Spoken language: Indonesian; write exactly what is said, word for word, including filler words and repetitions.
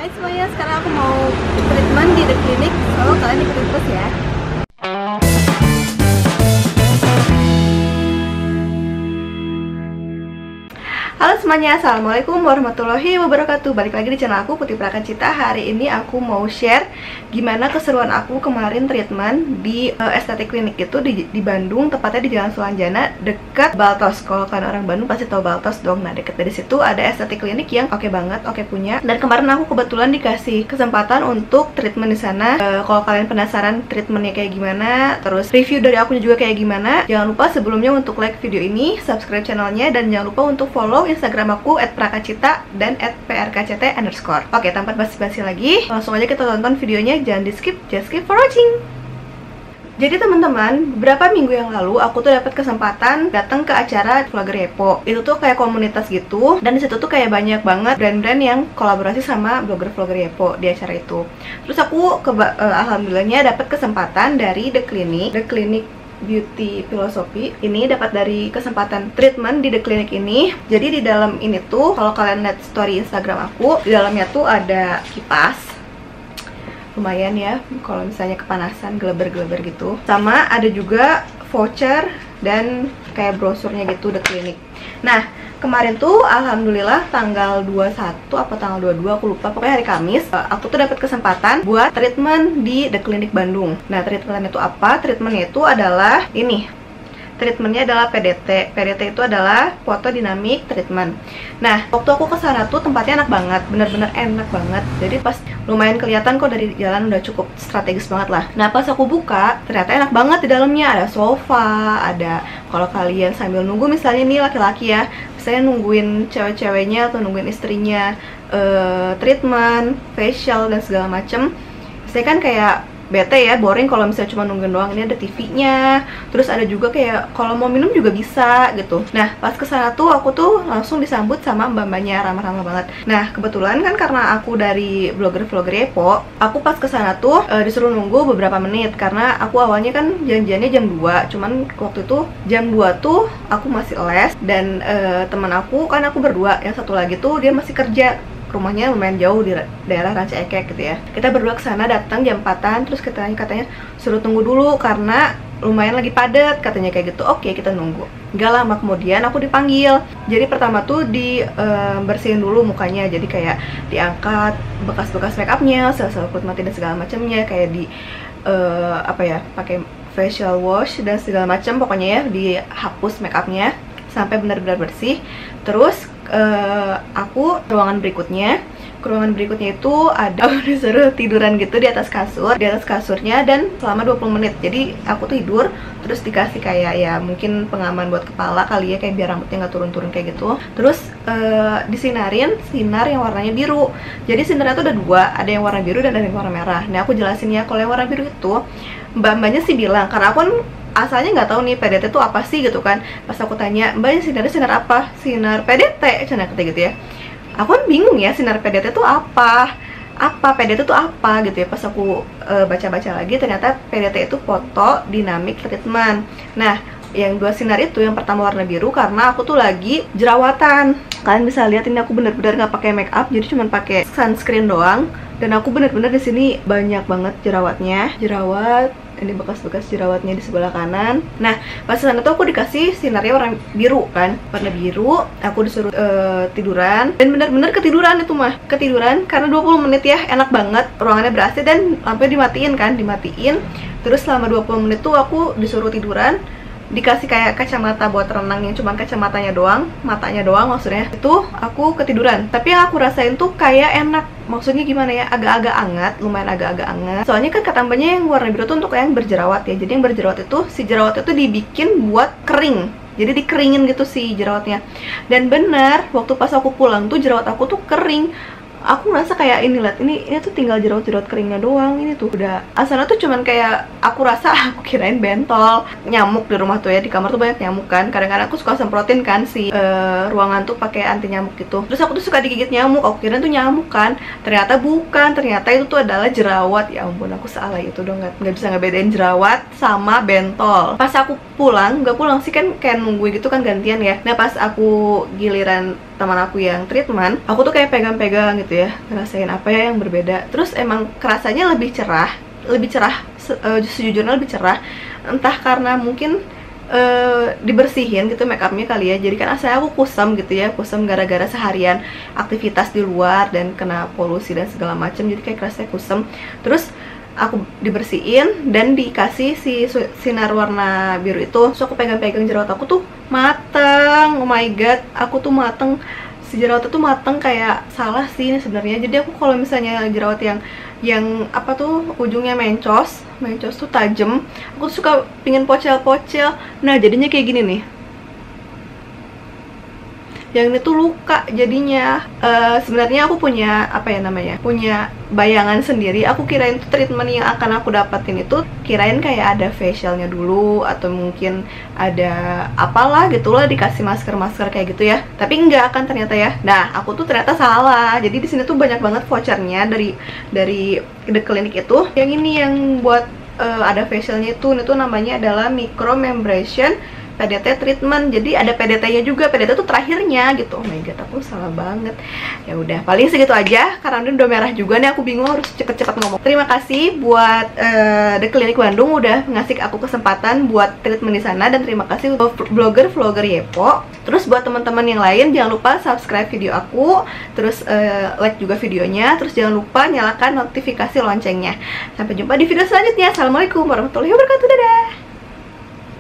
Hai semuanya, sekarang aku mau treatment di The Clinic, so kalian ikutin terus ya. Halo semuanya, assalamualaikum warahmatullahi wabarakatuh. Balik lagi di channel aku, Putih Prakacita. Hari ini aku mau share gimana keseruan aku kemarin treatment di uh, estetik klinik itu di, di Bandung, tepatnya di Jalan Sulanjana, dekat Baltos. Kalau kalian orang Bandung pasti tahu Baltos dong. Nah, deket dari situ ada estetik klinik yang oke okay banget, oke okay punya. Dan kemarin aku kebetulan dikasih kesempatan untuk treatment di sana. Uh, kalau kalian penasaran treatmentnya kayak gimana, terus review dari aku juga kayak gimana, jangan lupa sebelumnya untuk like video ini, subscribe channelnya, dan jangan lupa untuk follow Instagram aku et prakacita dan et prkct underscore. Oke, tanpa basi-basi lagi, langsung aja kita tonton videonya. Jangan di skip, just skip for watching. Jadi teman-teman, beberapa minggu yang lalu aku tuh dapat kesempatan datang ke acara Vlogger Yepo. Itu tuh kayak komunitas gitu, dan disitu tuh kayak banyak banget brand-brand yang kolaborasi sama blogger-vlogger Yepo di acara itu. Terus aku ke, uh, alhamdulillahnya dapat kesempatan dari The Clinic, The Clinic Beauty Philosophy ini, dapat dari kesempatan treatment di The Clinic ini. Jadi di dalam ini tuh, kalau kalian lihat story Instagram aku, di dalamnya tuh ada kipas, lumayan ya kalau misalnya kepanasan, geleber-geleber gitu. Sama ada juga voucher dan kayak brosurnya gitu The Clinic. Nah, kemarin tuh alhamdulillah tanggal dua puluh satu apa tanggal dua puluh dua, aku lupa, pokoknya hari Kamis, aku tuh dapat kesempatan buat treatment di The Clinic Bandung. Nah, treatmentnya itu apa? Treatmentnya itu adalah ini. Treatmentnya adalah P D T. P D T itu adalah photodynamic treatment. Nah, waktu aku kesana tuh tempatnya enak banget, bener-bener enak banget. Jadi pas lumayan kelihatan kok dari jalan, udah cukup strategis banget lah. Nah, pas aku buka, ternyata enak banget di dalamnya. Ada sofa, ada, kalau kalian sambil nunggu misalnya nih laki-laki ya, saya nungguin cewek-ceweknya atau nungguin istrinya uh, treatment, facial dan segala macem. Saya kan kayak bete ya, boring kalau misalnya cuma nungguin doang. Ini ada T V-nya, terus ada juga kayak kalau mau minum juga bisa gitu. Nah, pas kesana tuh aku tuh langsung disambut sama mbak-mbaknya, ramah-ramah banget. Nah, kebetulan kan karena aku dari blogger-vlogger Yepo, aku pas kesana tuh e, disuruh nunggu beberapa menit, karena aku awalnya kan janjiannya jam dua, cuman waktu itu jam dua tuh aku masih les, dan e, teman aku kan aku berdua, yang satu lagi tuh dia masih kerja, rumahnya lumayan jauh di daerah Ranca Ekek gitu ya. Kita berdua kesana datang jam empatan, terus katanya katanya suruh tunggu dulu karena lumayan lagi padat katanya kayak gitu. Oke, kita nunggu. Gak lama kemudian aku dipanggil. Jadi pertama tuh di uh, bersihin dulu mukanya, jadi kayak diangkat bekas-bekas make upnya, sel-sel kulit mati dan segala macamnya, kayak di uh, apa ya, pakai facial wash dan segala macam, pokoknya ya dihapus make upnya sampai benar-benar bersih. Terus uh, aku ruangan berikutnya, ke ruangan berikutnya itu ada aku disuruh tiduran gitu di atas kasur, di atas kasurnya, dan selama dua puluh menit. Jadi aku tidur, terus dikasih kayak ya mungkin pengaman buat kepala kali ya, kayak biar rambutnya nggak turun-turun kayak gitu. Terus uh, disinarin sinar yang warnanya biru. Jadi sinarnya tuh ada dua, ada yang warna biru dan ada yang warna merah. Nah, aku jelasin ya, kalau yang warna biru itu mbak-mbaknya sih bilang, karena aku kan asalnya nggak tahu nih P D T itu apa sih gitu kan. Pas aku tanya, mbak sinarnya sinar apa? Sinar P D T, cina kata gitu ya. Aku kan bingung ya, sinar P D T itu apa? Apa P D T itu apa gitu ya. Pas aku baca-baca e, lagi, ternyata P D T itu foto dynamic treatment. Nah, yang dua sinar itu, yang pertama warna biru karena aku tuh lagi jerawatan. Kalian bisa lihat ini aku bener-bener nggak pakai make up, jadi cuma pakai sunscreen doang. Dan aku bener-bener di sini banyak banget jerawatnya, jerawat. Ini bekas-bekas jerawatnya di sebelah kanan. Nah, pas sana tuh aku dikasih sinarnya warna biru kan, warna biru. Aku disuruh uh, tiduran, dan bener-bener ketiduran itu mah, ketiduran karena dua puluh menit ya, enak banget. Ruangannya ber A C dan lampunya dimatiin kan, dimatiin. Terus selama dua puluh menit tuh aku disuruh tiduran, dikasih kayak kacamata buat renang yang cuma kacamatanya doang, matanya doang maksudnya. Itu aku ketiduran. Tapi yang aku rasain tuh kayak enak. Maksudnya gimana ya, agak-agak hangat, lumayan agak-agak hangat. Soalnya kan kata mbaknya yang warna biru tuh untuk yang berjerawat ya. Jadi yang berjerawat itu, si jerawat itu dibikin buat kering. Jadi dikeringin gitu si jerawatnya. Dan benar, waktu pas aku pulang tuh jerawat aku tuh kering. Aku ngerasa kayak ini, lihat ini ini tuh tinggal jerawat-jerawat keringnya doang. Ini tuh udah asalnya tuh cuman kayak, aku rasa aku kirain bentol. Nyamuk di rumah tuh ya, di kamar tuh banyak nyamuk kan. Kadang-kadang aku suka semprotin kan si uh, ruangan tuh pakai anti nyamuk gitu. Terus aku tuh suka digigit nyamuk, aku kirain tuh nyamuk kan. Ternyata bukan, ternyata itu tuh adalah jerawat. Ya ampun, aku salah itu dong, nggak nggak bisa ngebedain jerawat sama bentol. Pas aku pulang, nggak pulang sih kan, kayak nungguin gitu kan gantian ya. Nah, pas aku giliran teman aku yang treatment, aku tuh kayak pegang-pegang gitu ya, ngerasain apa ya yang berbeda. Terus emang kerasanya lebih cerah, lebih cerah, se uh, sejujurnya lebih cerah. Entah karena mungkin Uh, dibersihin gitu make upnya kali ya. Jadi kan asalnya aku kusam gitu ya, kusam gara-gara seharian aktivitas di luar dan kena polusi dan segala macam, jadi kayak kerasnya kusam. Terus aku dibersihin dan dikasih si sinar warna biru itu. So aku pegang-pegang jerawat aku tuh mateng, oh my god, aku tuh mateng. Si jerawat tuh mateng kayak salah sih sebenarnya. Jadi aku kalau misalnya jerawat yang yang apa tuh ujungnya mencos, mencos tuh tajam, aku tuh suka pingin pocel-pocel. Nah jadinya kayak gini nih, yang ini tuh luka jadinya. Uh, sebenarnya aku punya apa ya namanya, punya bayangan sendiri. Aku kirain tuh treatment yang akan aku dapatin itu, kirain kayak ada facialnya dulu atau mungkin ada apalah gitulah, dikasih masker-masker kayak gitu ya. Tapi enggak kan ternyata ya. Nah aku tuh ternyata salah. Jadi di sini tuh banyak banget vouchernya dari dari The Clinic itu. Yang ini yang buat uh, ada facialnya itu, itu namanya adalah micromembration P D T treatment. Jadi ada P D T-nya juga. P D T tuh terakhirnya gitu. Oh my god, aku salah banget. Ya udah, paling segitu aja karena ini udah merah juga nih, aku bingung harus cepet-cepet ngomong. Terima kasih buat uh, The Clinic Bandung udah ngasih aku kesempatan buat treatment di sana, dan terima kasih blogger-vlogger Yepo. Terus buat teman-teman yang lain jangan lupa subscribe video aku, terus uh, like juga videonya, terus jangan lupa nyalakan notifikasi loncengnya. Sampai jumpa di video selanjutnya. Assalamualaikum warahmatullahi wabarakatuh. Dadah.